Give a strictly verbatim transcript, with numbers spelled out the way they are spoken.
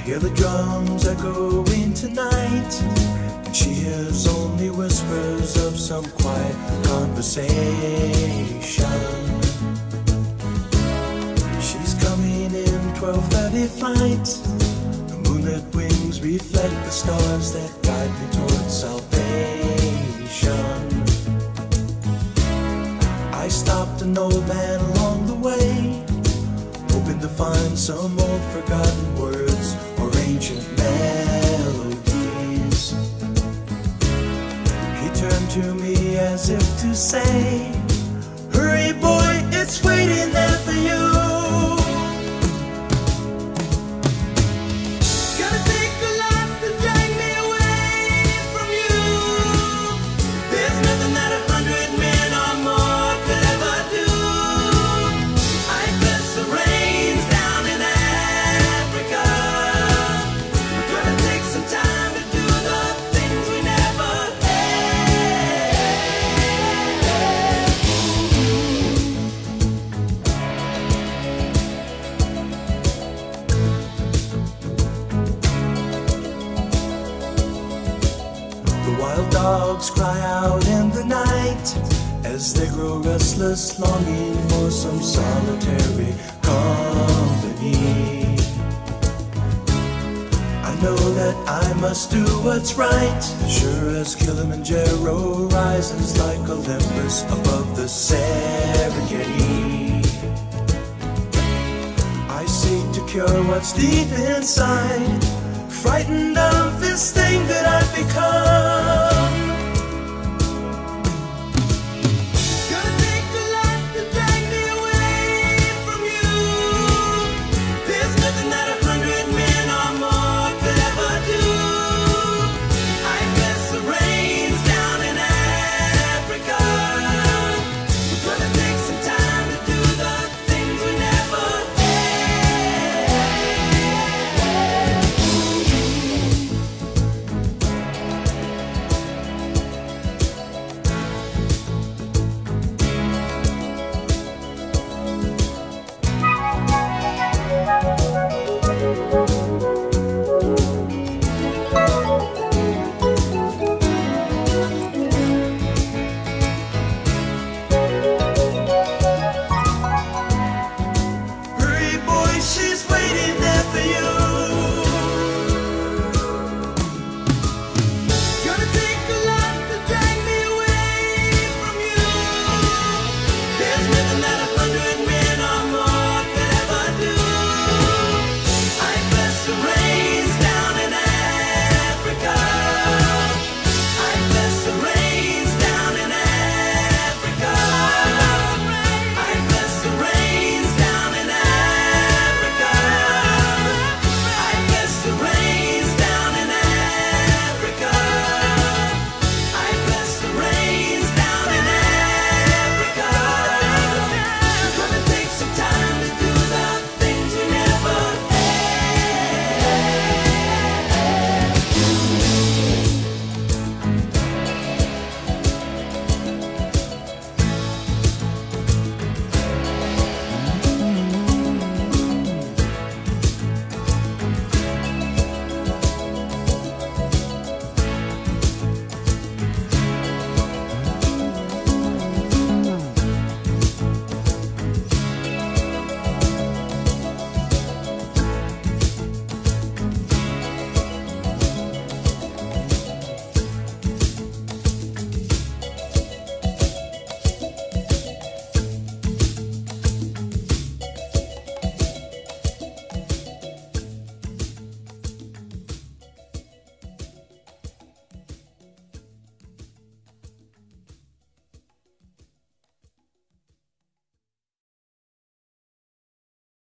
hear the drums echoing tonight, and she hears only whispers of some quiet conversation. She's coming in twelve thirty flight. The moonlit wings reflect the stars that guide me towards salvation. I stopped an old man along the way, hoping to find some old forgotten words or ancient melodies. He turned to me as if to say, "Hurry boy, it's waiting there for you." The wild dogs cry out in the night as they grow restless, longing for some solitary company. I know that I must do what's right, sure as Kilimanjaro rises like Olympus above the Serengeti. I seek to cure what's deep inside, frightened of this thing that I've become.